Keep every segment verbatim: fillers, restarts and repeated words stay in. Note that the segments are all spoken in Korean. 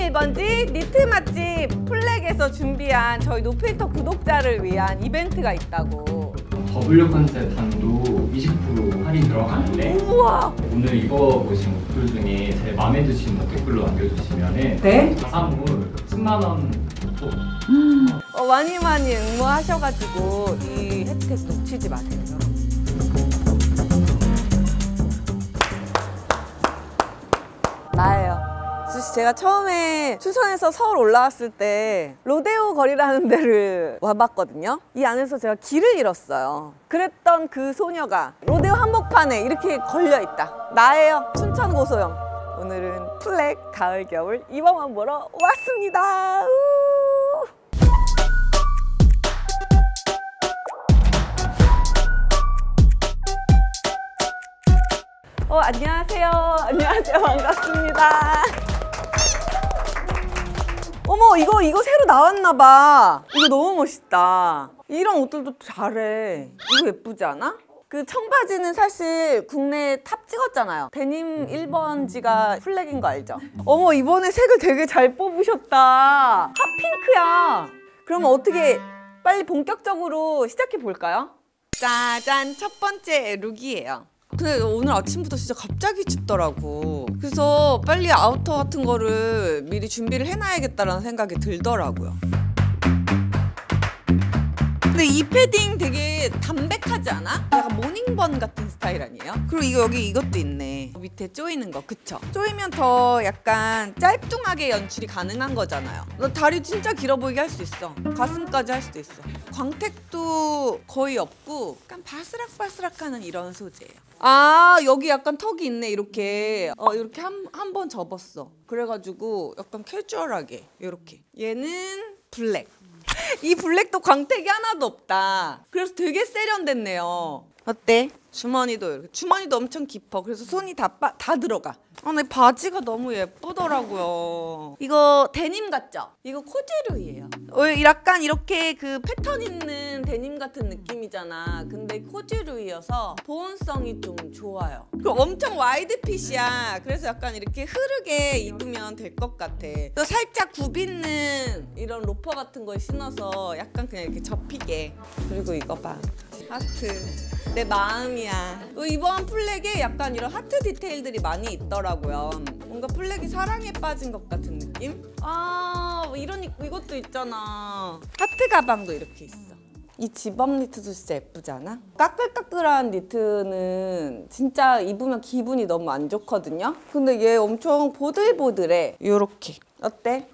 일 번지 니트 맛집 플렉에서 준비한 저희 노필터 구독자를 위한 이벤트가 있다고. W 컨셉 단도 이십 퍼센트 할인 들어가는데 우와! 오늘 입어보신 옷들 중에 제일 마음에 드시는 옷 댓글로 남겨주시면은 네? 가산물 십만 원 또. 어, 많이 많이 응모하셔가지고 이 혜택 놓치지 마세요. 나예요. 사실 제가 처음에 추천해서 서울 올라왔을 때 로데오 거리라는 데를 와봤거든요. 이 안에서 제가 길을 잃었어요. 그랬던 그 소녀가 로데오 한복판에 이렇게 걸려있다. 나예요. 춘천 고소영. 오늘은 플렉 가을 겨울 입어만 보러 왔습니다. 우! 어, 안녕하세요. 안녕하세요. 반갑습니다. 어머, 이거, 이거 새로 나왔나봐. 이거 너무 멋있다. 이런 옷들도 잘해. 이거 예쁘지 않아? 그 청바지는 사실 국내에 탑 찍었잖아요. 데님 일 번지가 플렉인 거 알죠? 어머, 이번에 색을 되게 잘 뽑으셨다. 핫핑크야. 그러면 어떻게 빨리 본격적으로 시작해 볼까요? 짜잔, 첫 번째 룩이에요. 근데 오늘 아침부터 진짜 갑자기 춥더라고. 그래서 빨리 아우터 같은 거를 미리 준비를 해놔야겠다라는 생각이 들더라고요. 근데 이 패딩 되게 담백하지 않아? 약간 모닝번 같은 스타일 아니에요? 그리고 이거 여기 이것도 있네. 밑에 조이는 거, 그쵸? 조이면 더 약간 짤뚱하게 연출이 가능한 거잖아요. 너 다리 진짜 길어 보이게 할 수 있어. 가슴까지 할 수도 있어. 광택도 거의 없고 약간 바스락바스락하는 이런 소재예요. 아, 여기 약간 턱이 있네. 이렇게 어 이렇게 한 한 번 접었어. 그래가지고 약간 캐주얼하게 이렇게. 얘는 블랙. 이 블랙도 광택이 하나도 없다. 그래서 되게 세련됐네요. 어때? 주머니도 이렇게. 주머니도 엄청 깊어. 그래서 손이 다, 빠, 다 들어가. 아, 근데 바지가 너무 예쁘더라고요. 이거 데님 같죠? 이거 코듀로이예요. 어, 약간 이렇게 그 패턴 있는 데님 같은 느낌이잖아. 근데 코듀로이여서 보온성이 좀 좋아요. 그리고 엄청 와이드 핏이야. 그래서 약간 이렇게 흐르게 입으면 될 것 같아. 또 살짝 굽있는 이런 로퍼 같은 걸 신어서 약간 그냥 이렇게 접히게. 그리고 이거 봐. 하트. 내 마음이야. 이번 플렉에 약간 이런 하트 디테일들이 많이 있더라고요. 뭔가 플렉이 사랑에 빠진 것 같은 느낌? 아, 이런 이것도 있잖아. 하트 가방도 이렇게 있어. 이 집업 니트도 진짜 예쁘지 않아? 까끌까끌한 니트는 진짜 입으면 기분이 너무 안 좋거든요? 근데 얘 엄청 보들보들해. 요렇게. 어때?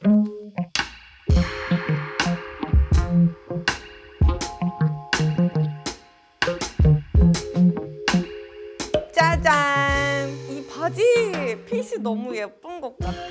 짜잔! 이 바지 핏이 너무 예쁜 것 같아.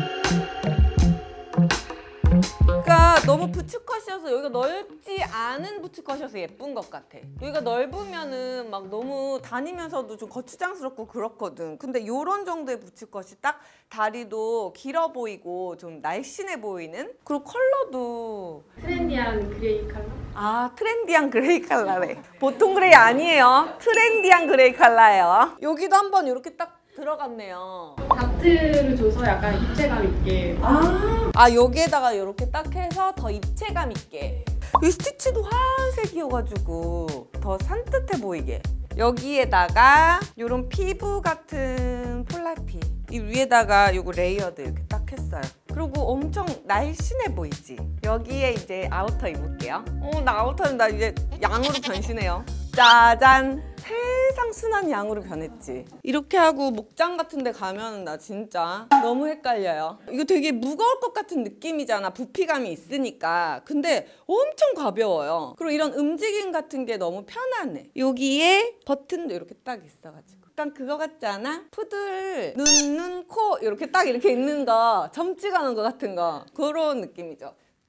그러니까 너무 부츠컷이어서 여기가 넓지 않은 부츠컷이어서 예쁜 것 같아. 여기가 넓으면은 막 너무 다니면서도 좀 거추장스럽고 그렇거든. 근데 이런 정도의 부츠컷이 딱 다리도 길어 보이고 좀 날씬해 보이는? 그리고 컬러도 트렌디한 그레이 컬러? 아, 트렌디한 그레이 컬러래. 보통 그레이 아니에요. 트렌디한 그레이 컬러예요. 여기도 한번 이렇게 딱 들어갔네요. 다트를 줘서 약간 입체감 있게. 아, 아 여기에다가 이렇게 딱 해서 더 입체감 있게. 이 스티치도 하얀색이어가지고 더 산뜻해 보이게. 여기에다가 이런 피부 같은 폴라티. 이 위에다가 요거 레이어드 이렇게 딱 했어요. 그리고 엄청 날씬해 보이지? 여기에 이제 아우터 입을게요. 어, 나 아우터는 나 이제 양으로 변신해요. 짜잔! 세상 순한 양으로 변했지. 이렇게 하고 목장 같은 데 가면 나 진짜 너무 헷갈려요. 이거 되게 무거울 것 같은 느낌이잖아. 부피감이 있으니까. 근데 엄청 가벼워요. 그리고 이런 움직임 같은 게 너무 편하네. 여기에 버튼도 이렇게 딱 있어가지고. 약간 그거 같지 않아? 푸들 눈, 눈, 코 이렇게 딱 이렇게 있는 거, 점 찍어놓은 거 같은 거. 그런 느낌이죠.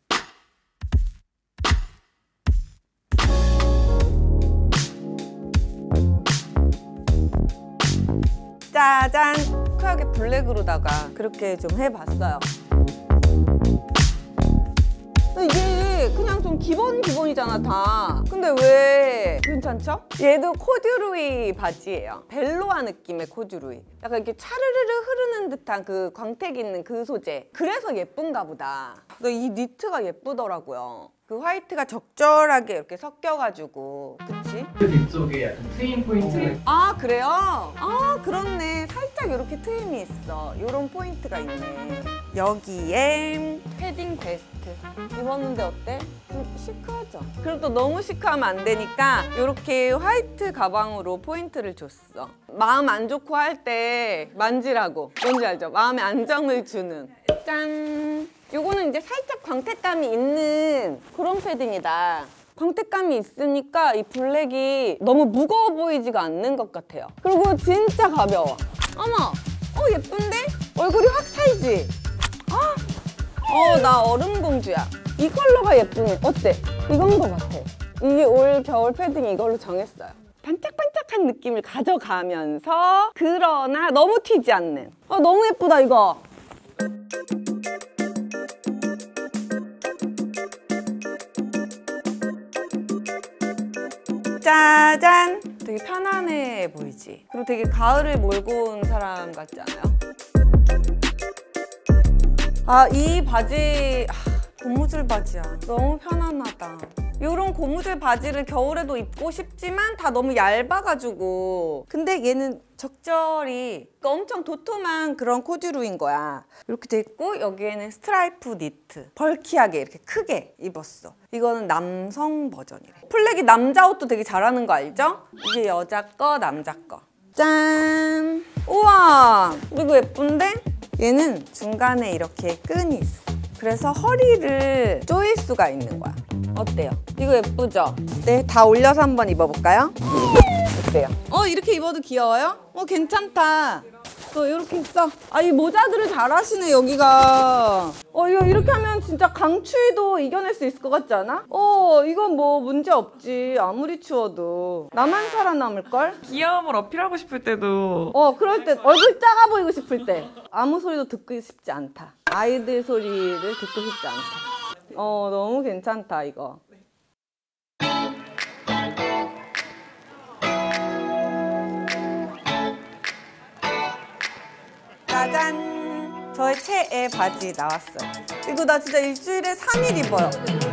짜잔! 시크하게 블랙으로다가 그렇게 좀 해봤어요. 근데 이게 그냥 좀 기본 기본이잖아 다. 근데 왜 괜찮죠? 얘도 코듀로이 바지예요. 벨로아 느낌의 코듀로이. 약간 이렇게 차르르르 흐르는 듯한 그 광택 있는 그 소재. 그래서 예쁜가 보다. 근데 이 니트가 예쁘더라고요. 그 화이트가 적절하게 이렇게 섞여가지고. 그치? 그 뒤쪽에 약간 트임 포인트가 아 그래요? 아 그렇네. 살짝 이렇게 트임이 있어. 이런 포인트가 있네. 여기에 패딩 베스트 입었는데 어때? 좀 시크하죠? 그리고 또 너무 시크하면 안 되니까 이렇게 화이트 가방으로 포인트를 줬어. 마음 안 좋고 할 때 만지라고. 뭔지 알죠? 마음에 안정을 주는. 짠! 요거는 이제 살짝 광택감이 있는 그런 패딩이다. 광택감이 있으니까 이 블랙이 너무 무거워 보이지가 않는 것 같아요. 그리고 진짜 가벼워. 어머! 어 예쁜데? 얼굴이 확 살지? 아! 어 나 얼음공주야. 이 컬러가 예쁘네. 어때? 이건 것 같아. 이게 올 겨울 패딩 이걸로 정했어요. 반짝반짝한 느낌을 가져가면서 그러나 너무 튀지 않는. 어 너무 예쁘다 이거. 짜잔! 되게 편안해 보이지? 그리고 되게 가을을 몰고 온 사람 같지 않아요? 아, 이 바지... 아, 고무줄 바지야. 너무 편안하다. 이런 고무줄 바지를 겨울에도 입고 싶지만 다 너무 얇아가지고. 근데 얘는 적절히 엄청 도톰한 그런 코듀로이인 거야. 이렇게 돼 있고 여기에는 스트라이프 니트. 벌키하게 이렇게 크게 입었어. 이거는 남성 버전이래. 플렉이 남자 옷도 되게 잘하는 거 알죠? 이게 여자 거, 남자 거. 짠! 우와! 이거 예쁜데? 얘는 중간에 이렇게 끈이 있어. 그래서 허리를 조일 수가 있는 거야. 어때요? 이거 예쁘죠? 네, 다 올려서 한번 입어볼까요? 어때요? 어, 이렇게 입어도 귀여워요? 어, 괜찮다. 또 이렇게 있어. 아, 이 모자들을 잘 하시네, 여기가. 어, 이거 이렇게 하면 진짜 강추위도 이겨낼 수 있을 것 같지 않아? 어, 이건 뭐 문제 없지. 아무리 추워도. 나만 살아남을걸? 귀여움을 어필하고 싶을 때도 어, 그럴 때 얼굴 작아 보이고 싶을 때 아무 소리도 듣고 싶지 않다. 아이들 소리를 듣고 싶지 않다. 어, 너무 괜찮다 이거. 짜잔! 저의 최애 바지 나왔어요. 이거 나 진짜 일주일에 삼 일 입어요.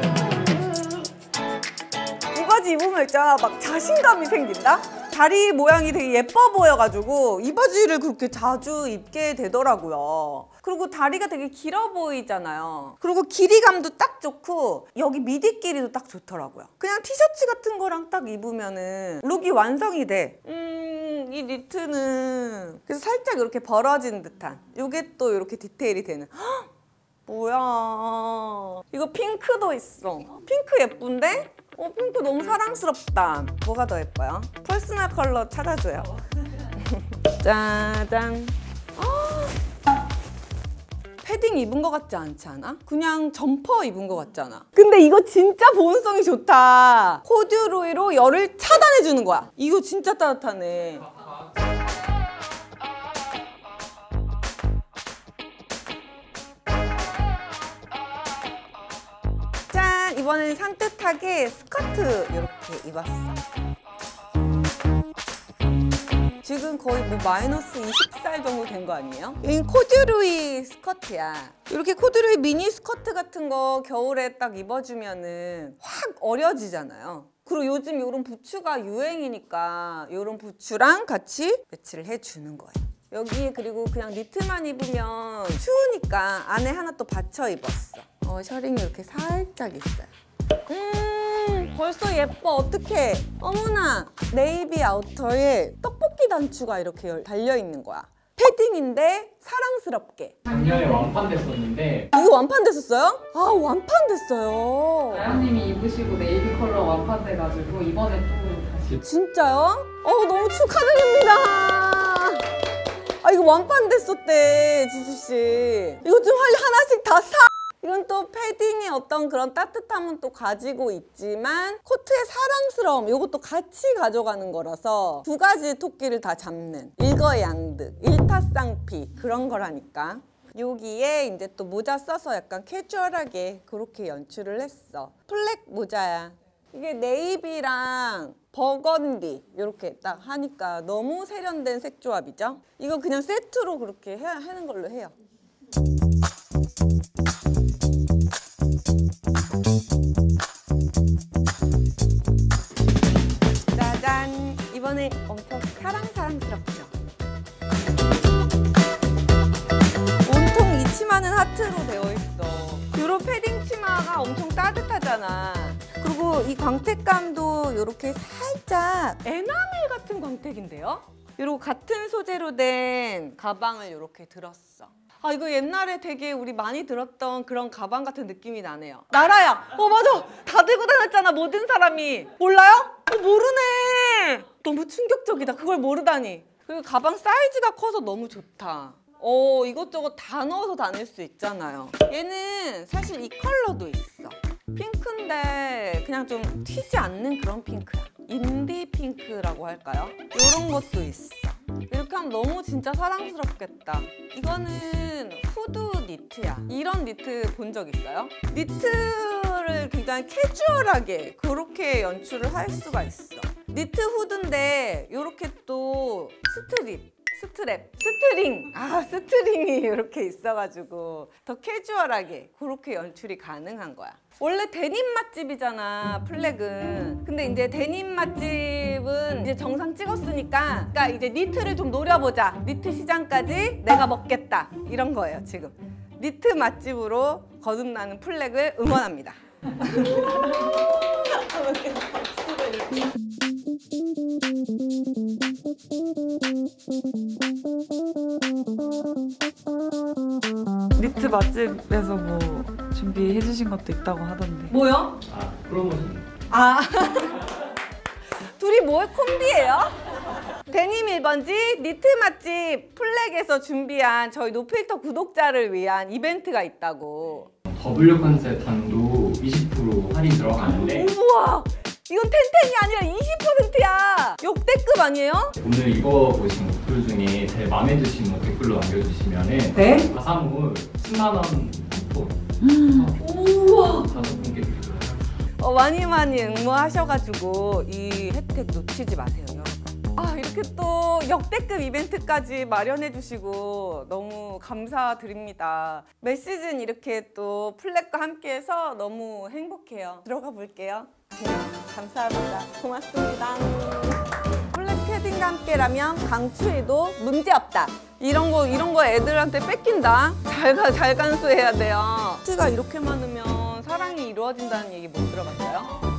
이 바지 입으면 있잖아, 막 자신감이 생긴다? 다리 모양이 되게 예뻐 보여가지고 이 바지를 그렇게 자주 입게 되더라고요. 그리고 다리가 되게 길어 보이잖아요. 그리고 길이감도 딱 좋고 여기 미디 길이도 딱 좋더라고요. 그냥 티셔츠 같은 거랑 딱 입으면은 룩이 완성이 돼. 음, 이 니트는 그래서 살짝 이렇게 벌어진 듯한 이게 또 이렇게 디테일이 되는. 헉! 뭐야, 이거 핑크도 있어. 핑크 예쁜데? 어, 핑크 너무 사랑스럽다. 뭐가 더 예뻐요? 퍼스널 컬러 찾아줘요. 짜잔. 아, 패딩 입은 것 같지 않지 않아? 그냥 점퍼 입은 것 같잖아. 근데 이거 진짜 보온성이 좋다. 코듀로이로 열을 차단해주는 거야. 이거 진짜 따뜻하네. 짠! 이번엔 산뜻하게 스커트 이렇게 입었어. 지금 거의 뭐 마이너스 이십 살 정도 된 거 아니에요? 이건 코듀로이 스커트야. 이렇게 코듀로이 미니 스커트 같은 거 겨울에 딱 입어주면은 확 어려지잖아요. 그리고 요즘 이런 부츠가 유행이니까 이런 부츠랑 같이 매치를 해주는 거예요. 여기 그리고 그냥 니트만 입으면 추우니까 안에 하나 또 받쳐 입었어. 어, 셔링이 이렇게 살짝 있어요. 음, 벌써 예뻐. 어떡해. 어머나. 네이비 아우터에 떡볶이 단추가 이렇게 달려있는 거야. 패딩인데 사랑스럽게. 작년에 완판됐었는데 이거 완판됐었어요? 아, 완판됐어요. 나연님이 입으시고 네이비 컬러 완판돼가지고 이번에 또 다시 진짜요? 어, 너무 축하드립니다. 아, 이거 완판됐었대, 지수씨. 이거 좀 하나씩 다 사. 이건 또 패딩의 어떤 그런 따뜻함은 또 가지고 있지만 코트의 사랑스러움 이것도 같이 가져가는 거라서 두 가지 토끼를 다 잡는 일거양득, 일타쌍피 그런 거라니까. 여기에 이제 또 모자 써서 약간 캐주얼하게 그렇게 연출을 했어. 플렉 모자야. 이게 네이비랑 버건디 이렇게 딱 하니까 너무 세련된 색 조합이죠? 이거 그냥 세트로 그렇게 해, 하는 걸로 해요. 짜잔! 이번에 엄청 사랑사랑스럽죠? 온통 이 치마는 하트로 되어 있어. 요런 패딩 치마가 엄청 따뜻하잖아. 그리고 이 광택감도 이렇게 살짝 에나멜 같은 광택인데요? 이렇게 같은 소재로 된 가방을 이렇게 들었어. 아, 이거 옛날에 되게 우리 많이 들었던 그런 가방 같은 느낌이 나네요. 나라야! 어, 맞아! 다 들고 다녔잖아, 모든 사람이. 몰라요? 어, 모르네! 너무 충격적이다. 그걸 모르다니. 그리고 가방 사이즈가 커서 너무 좋다. 어, 이것저것 다 넣어서 다닐 수 있잖아요. 얘는 사실 이 컬러도 있어. 핑크인데 그냥 좀 튀지 않는 그런 핑크야. 인디 핑크라고 할까요? 이런 것도 있어. 이렇게 하면 너무 진짜 사랑스럽겠다. 이거는 후드 니트야. 이런 니트 본 적 있어요? 니트를 굉장히 캐주얼하게 그렇게 연출을 할 수가 있어. 니트 후드인데 이렇게 또 스트립, 스트랩, 스트링! 아, 스트링이 이렇게 있어가지고 더 캐주얼하게 그렇게 연출이 가능한 거야. 원래 데님 맛집이잖아, 플렉은. 근데 이제 데님 맛집은 이제 정상 찍었으니까 그러니까 이제 니트를 좀 노려보자. 니트 시장까지 내가 먹겠다. 이런 거예요, 지금. 니트 맛집으로 거듭나는 플렉을 응원합니다. 니트 맛집에서 뭐 준비해 주신 것도 있다고 하던데. 뭐요? 아, 프로모션. 아, 둘이 뭐 콤비예요? 데님 일 번지 니트 맛집 플렉에서 준비한 저희 노필터 구독자를 위한 이벤트가 있다고. W 컨셉 단도 이십 퍼센트 할인 들어가는데 우와! 이건 텐텐이 아니라 이십 퍼센트야! 역대급 아니에요? 오늘 입어보신 옷들 중에 제일 마음에 드시는 옷 댓글로 남겨주시면은 네? 가사물 십만 원 상품 우와! 다섯 분께 드리도록 하겠습니다. 어, 많이 많이 응모하셔가지고 이 혜택 놓치지 마세요, 여러분. 아, 이렇게 또 역대급 이벤트까지 마련해주시고 너무 감사드립니다. 매 시즌 이렇게 또 플렉과 함께해서 너무 행복해요. 들어가 볼게요. 네, 감사합니다. 고맙습니다. 플렉 패딩과 함께라면 강추위도 문제없다. 이런 거 이런 거 애들한테 뺏긴다. 잘 가, 잘 간수해야 돼요. 트가 이렇게 많으면 사랑이 이루어진다는 얘기 못 들어봤어요?